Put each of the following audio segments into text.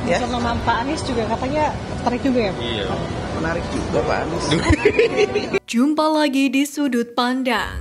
Ya. Untuk nama Pak Anies juga katanya tertarik juga ya? Iya. Menarik juga Pak Anies. Jumpa lagi di Sudut Pandang.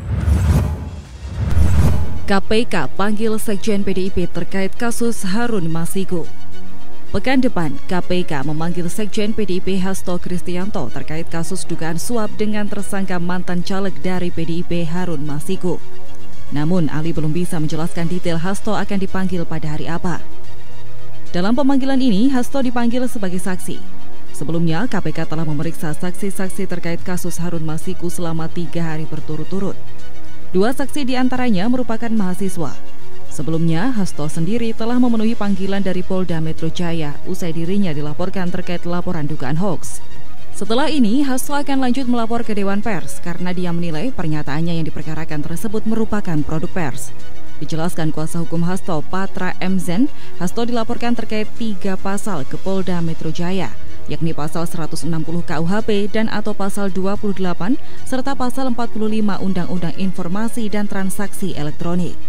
KPK panggil Sekjen PDIP terkait kasus Harun Masiku. Pekan depan, KPK memanggil Sekjen PDIP Hasto Kristianto terkait kasus dugaan suap dengan tersangka mantan caleg dari PDIP Harun Masiku. Namun, Ali belum bisa menjelaskan detail Hasto akan dipanggil pada hari apa. Dalam pemanggilan ini, Hasto dipanggil sebagai saksi. Sebelumnya, KPK telah memeriksa saksi-saksi terkait kasus Harun Masiku selama 3 hari berturut-turut. 2 saksi diantaranya merupakan mahasiswa. Sebelumnya, Hasto sendiri telah memenuhi panggilan dari Polda Metro Jaya usai dirinya dilaporkan terkait laporan dugaan hoaks. Setelah ini, Hasto akan lanjut melapor ke Dewan Pers karena dia menilai pernyataannya yang diperkarakan tersebut merupakan produk pers. Dijelaskan kuasa hukum Hasto, Patra M. Zen, Hasto dilaporkan terkait 3 pasal ke Polda Metro Jaya, yakni pasal 160 KUHP dan atau pasal 28 serta pasal 45 Undang-Undang Informasi dan Transaksi Elektronik.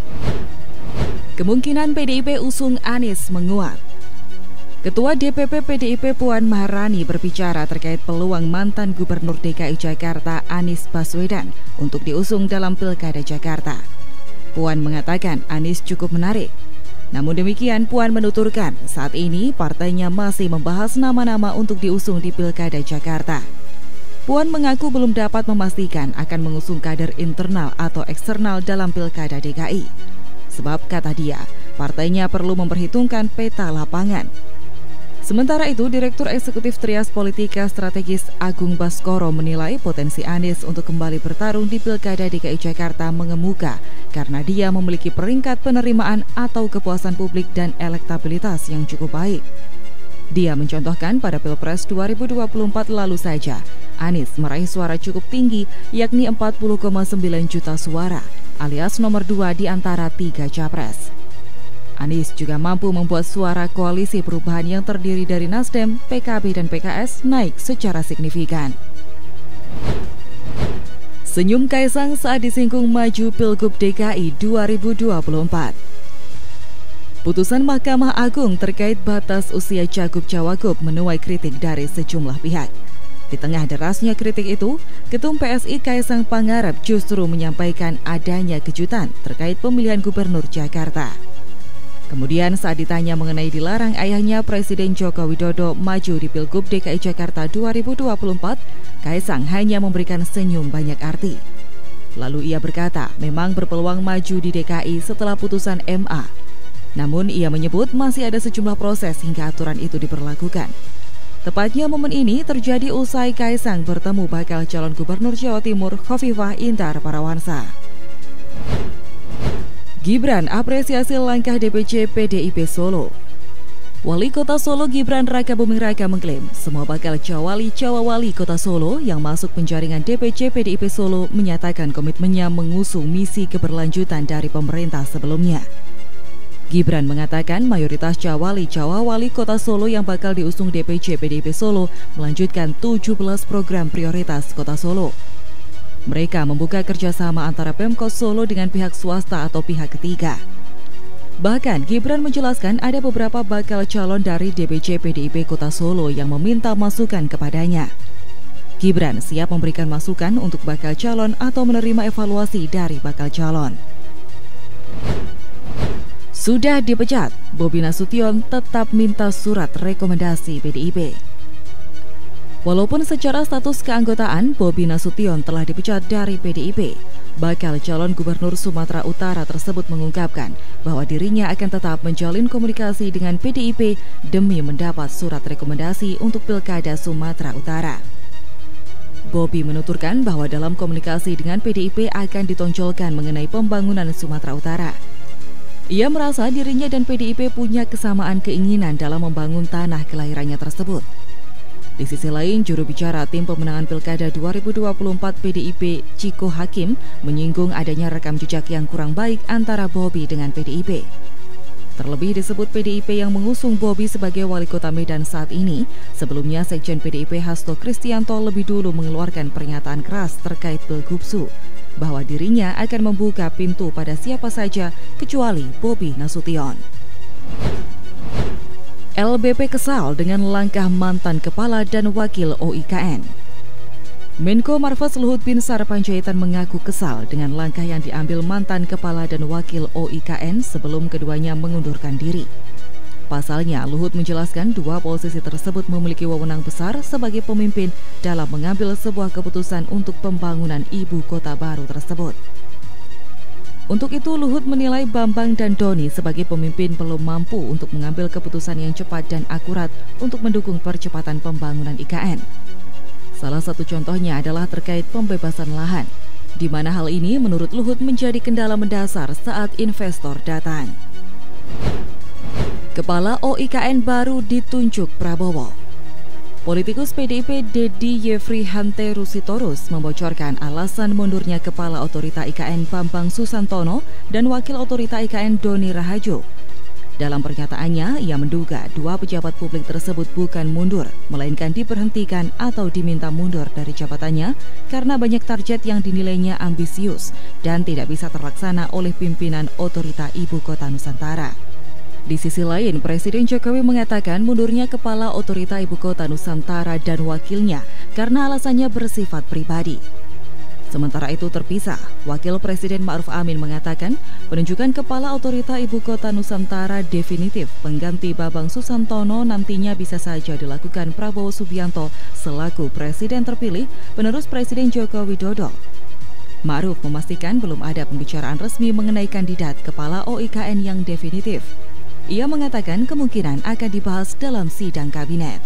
Kemungkinan PDIP usung Anies menguat. Ketua DPP PDIP Puan Maharani berbicara terkait peluang mantan Gubernur DKI Jakarta Anies Baswedan untuk diusung dalam Pilkada Jakarta. Puan mengatakan Anies cukup menarik. Namun demikian, Puan menuturkan saat ini partainya masih membahas nama-nama untuk diusung di Pilkada Jakarta. Puan mengaku belum dapat memastikan akan mengusung kader internal atau eksternal dalam Pilkada DKI. Sebab kata dia, partainya perlu memperhitungkan peta lapangan. Sementara itu, Direktur Eksekutif Trias Politika Strategis Agung Baskoro menilai potensi Anies untuk kembali bertarung di Pilkada DKI Jakarta mengemuka karena dia memiliki peringkat penerimaan atau kepuasan publik dan elektabilitas yang cukup baik. Dia mencontohkan pada Pilpres 2024 lalu saja, Anies meraih suara cukup tinggi yakni 40,9 juta suara, alias nomor 2 di antara 3 capres. Anies juga mampu membuat suara koalisi perubahan yang terdiri dari Nasdem, PKB, dan PKS naik secara signifikan. Senyum Kaisang saat disinggung maju Pilgub DKI 2024. Putusan Mahkamah Agung terkait batas usia Cagup-Cawagup menuai kritik dari sejumlah pihak. Di tengah derasnya kritik itu, Ketum PSI Kaisang Pangarep justru menyampaikan adanya kejutan terkait pemilihan Gubernur Jakarta. Kemudian saat ditanya mengenai dilarang ayahnya Presiden Joko Widodo maju di Pilgub DKI Jakarta 2024, Kaisang hanya memberikan senyum banyak arti. Lalu ia berkata memang berpeluang maju di DKI setelah putusan MA. Namun ia menyebut masih ada sejumlah proses hingga aturan itu diberlakukan. Tepatnya momen ini terjadi usai Kaisang bertemu bakal calon Gubernur Jawa Timur Khofifah Indar Parawansa. Gibran apresiasi langkah DPC PDIP Solo. Wali Kota Solo Gibran Rakabuming Raka mengklaim semua bakal Cawali Kota Solo yang masuk penjaringan DPC PDIP Solo menyatakan komitmennya mengusung misi keberlanjutan dari pemerintah sebelumnya. Gibran mengatakan mayoritas Cawali Kota Solo yang bakal diusung DPC PDIP Solo melanjutkan 17 program prioritas Kota Solo. Mereka membuka kerjasama antara Pemkot Solo dengan pihak swasta atau pihak ketiga. Bahkan Gibran menjelaskan ada beberapa bakal calon dari DPC PDIP Kota Solo yang meminta masukan kepadanya. Gibran siap memberikan masukan untuk bakal calon atau menerima evaluasi dari bakal calon. Sudah dipecat, Bobi Nasution tetap minta surat rekomendasi PDIP. Walaupun secara status keanggotaan Bobi Nasution telah dipecat dari PDIP, bakal calon Gubernur Sumatera Utara tersebut mengungkapkan bahwa dirinya akan tetap menjalin komunikasi dengan PDIP demi mendapat surat rekomendasi untuk Pilkada Sumatera Utara. Bobi menuturkan bahwa dalam komunikasi dengan PDIP akan ditonjolkan mengenai pembangunan Sumatera Utara. Ia merasa dirinya dan PDIP punya kesamaan keinginan dalam membangun tanah kelahirannya tersebut. Di sisi lain, juru bicara tim pemenangan Pilkada 2024 PDIP, Ciko Hakim, menyinggung adanya rekam jejak yang kurang baik antara Bobi dengan PDIP. Terlebih disebut PDIP yang mengusung Bobi sebagai wali kota Medan saat ini, sebelumnya Sekjen PDIP Hasto Kristianto lebih dulu mengeluarkan pernyataan keras terkait Pilgubsu, bahwa dirinya akan membuka pintu pada siapa saja kecuali Bobi Nasution. LBP kesal dengan langkah mantan kepala dan wakil OIKN. Menko Marves Luhut Binsar Panjaitan mengaku kesal dengan langkah yang diambil mantan kepala dan wakil OIKN sebelum keduanya mengundurkan diri. Pasalnya, Luhut menjelaskan dua posisi tersebut memiliki wewenang besar sebagai pemimpin dalam mengambil sebuah keputusan untuk pembangunan ibu kota baru tersebut. Untuk itu, Luhut menilai Bambang dan Doni sebagai pemimpin belum mampu untuk mengambil keputusan yang cepat dan akurat untuk mendukung percepatan pembangunan IKN. Salah satu contohnya adalah terkait pembebasan lahan, di mana hal ini menurut Luhut menjadi kendala mendasar saat investor datang. Kepala OIKN baru ditunjuk Prabowo. Politikus PDIP Dedi Yefri Hanteru Sitorus membocorkan alasan mundurnya Kepala Otorita IKN Bambang Susantono dan Wakil Otorita IKN Doni Rahajo. Dalam pernyataannya, ia menduga dua pejabat publik tersebut bukan mundur, melainkan diberhentikan atau diminta mundur dari jabatannya karena banyak target yang dinilainya ambisius dan tidak bisa terlaksana oleh pimpinan Otorita Ibu Kota Nusantara. Di sisi lain, Presiden Jokowi mengatakan mundurnya Kepala Otorita Ibu Kota Nusantara dan wakilnya karena alasannya bersifat pribadi. Sementara itu terpisah, Wakil Presiden Ma'ruf Amin mengatakan penunjukan Kepala Otorita Ibu Kota Nusantara definitif pengganti Bambang Susantono nantinya bisa saja dilakukan Prabowo Subianto selaku Presiden terpilih penerus Presiden Joko Widodo. Ma'ruf memastikan belum ada pembicaraan resmi mengenai kandidat Kepala OIKN yang definitif. Ia mengatakan kemungkinan akan dibahas dalam sidang kabinet.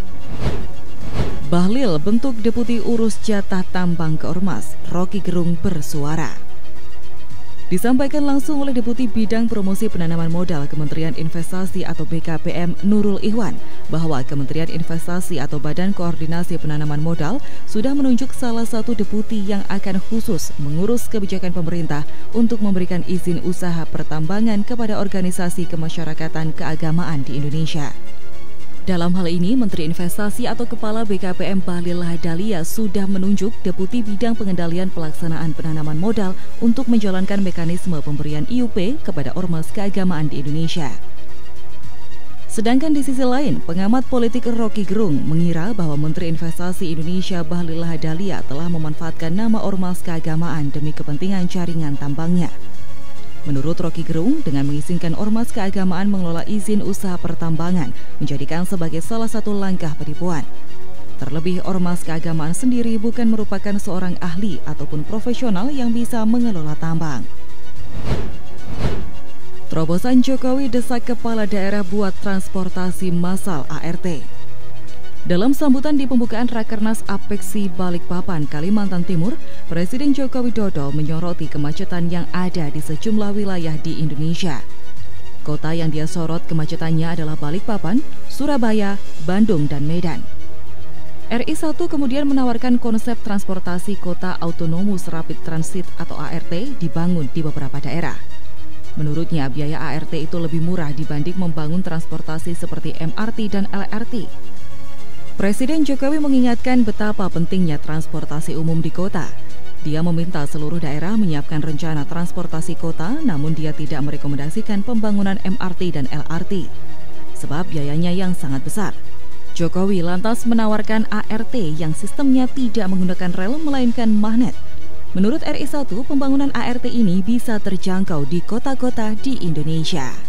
Bahlil bentuk deputi urus jatah tambang ke Ormas, Rocky Gerung bersuara. Disampaikan langsung oleh Deputi Bidang Promosi Penanaman Modal Kementerian Investasi atau BKPM Nurul Ihwan bahwa Kementerian Investasi atau Badan Koordinasi Penanaman Modal sudah menunjuk salah satu deputi yang akan khusus mengurus kebijakan pemerintah untuk memberikan izin usaha pertambangan kepada organisasi kemasyarakatan keagamaan di Indonesia. Dalam hal ini, Menteri Investasi atau Kepala BKPM Bahlil Lahadalia sudah menunjuk Deputi Bidang Pengendalian Pelaksanaan Penanaman Modal untuk menjalankan mekanisme pemberian IUP kepada ormas keagamaan di Indonesia. Sedangkan di sisi lain, pengamat politik Rocky Gerung mengira bahwa Menteri Investasi Indonesia Bahlil Lahadalia telah memanfaatkan nama ormas keagamaan demi kepentingan jaringan tambangnya. Menurut Rocky Gerung, dengan mengizinkan ormas keagamaan mengelola izin usaha pertambangan menjadikan sebagai salah satu langkah penipuan. Terlebih ormas keagamaan sendiri bukan merupakan seorang ahli ataupun profesional yang bisa mengelola tambang. Terobosan Jokowi desak kepala daerah buat transportasi massal ART. Dalam sambutan di pembukaan Rakernas Apeksi Balikpapan, Kalimantan Timur, Presiden Joko Widodo menyoroti kemacetan yang ada di sejumlah wilayah di Indonesia. Kota yang dia sorot kemacetannya adalah Balikpapan, Surabaya, Bandung, dan Medan. RI1 kemudian menawarkan konsep transportasi kota autonomous rapid transit atau ART dibangun di beberapa daerah. Menurutnya, biaya ART itu lebih murah dibanding membangun transportasi seperti MRT dan LRT. Presiden Jokowi mengingatkan betapa pentingnya transportasi umum di kota. Dia meminta seluruh daerah menyiapkan rencana transportasi kota, namun dia tidak merekomendasikan pembangunan MRT dan LRT, sebab biayanya yang sangat besar. Jokowi lantas menawarkan ART yang sistemnya tidak menggunakan rel melainkan magnet. Menurut RI1, pembangunan ART ini bisa terjangkau di kota-kota di Indonesia.